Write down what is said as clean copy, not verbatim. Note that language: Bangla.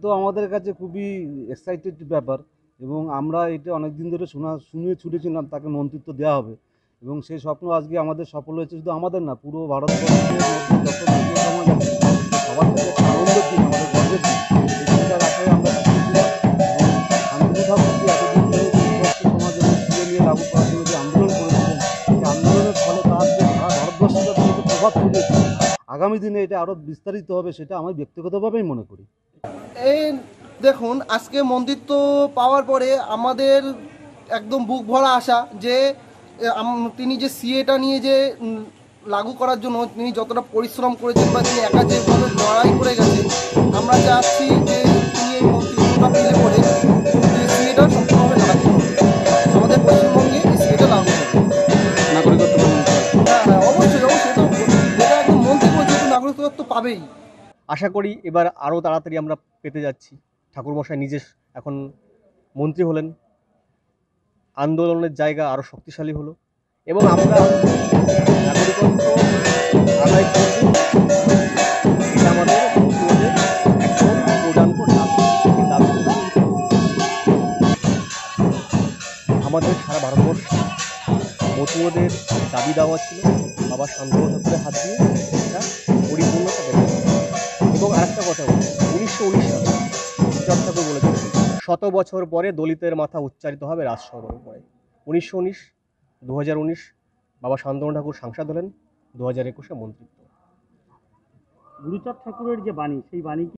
তো আমাদের কাছে খুবই এক্সাইটেড ব্যাপার এবং আমরা এটা অনেক দিন ধরে শুনে ছুটেছিলাম তাকে মন্ত্রিত্ব দেওয়া হবে এবং সেই স্বপ্ন আজকে আমাদের সফল হয়েছে। শুধু আমাদের না, পুরো ভারতবর্ষের মধ্যে যত মুসলিম সমাজ আছে সবার কাছে একটা আনন্দের দিন, আমাদের গর্বের দিন। এই দিনটার আশায় আমরা ছুটেছিলাম এবং শান্তনু ঠাকুর যে এতদিন ধরে মুসলিম সমাজ এবং সিএ নিয়ে লাগু করার জন্য যে আন্দোলন করেছিলেন, সেই আন্দোলনের ফলে তার যে সারা ভারতবর্ষের যে প্রভাব ছড়িয়েছে, আগামী দিনে এটা আরও বিস্তারিত হবে, সেটা আমি ব্যক্তিগতভাবেই মনে করি। এই দেখুন, আজকে মন্ত্রিত্ব পাওয়ার পরে আমাদের একদম বুক ভরা আশা যে তিনি যে সিএটা নিয়ে যে লাগু করার জন্য তিনি যতটা পরিশ্রম করেছেন বা তিনি একা যেভাবে লড়াই করে গেছেন, আমরা চাচ্ছি যে তিনি এই মন্ত্রিত্বটা পেলে পরে সিএটা সম্পূর্ণভাবে লাগু হবে, আমাদের পশ্চিমবঙ্গে এই সিএটা লাগু হবে। হ্যাঁ, অবশ্যই অবশ্যই, এটা একদম মন্ত্রী যেহেতু নাগরিকত্ব পাবেই। আশা করি এবার আরও তাড়াতাড়ি আমরা পেতে যাচ্ছি। ঠাকুরমশাই নিজে এখন মন্ত্রী হলেন, আন্দোলনের জায়গা আরও শক্তিশালী হলো এবং আমরা নাগরিকত্ব আদায় করব। এটা আমাদের মন্ত্রীদের একদম প্রদান দাবি। আমাদের সারা ভারতবর্ষে মতুয়াদের দাবি দেওয়া ছিল বাবা শান্তনু ঠাকুরের হাত দিয়ে এটা পরিপূর্ণতা দেবে। এবং আরেকটা কথা বলি, 1919 সালে ঈশ্বর ঠাকুর বলেছিলেন 100 বছর পরে দলিতের মাথা উচ্চারিত হবে রাজসভার পরে। 1919, 2019 বাবা শান্তনু ঠাকুর সাংসদ হলেন, 2021 মন্ত্রিত্ব। গুরুচাঁদ ঠাকুরের যে বাণী, সেই বাণী কি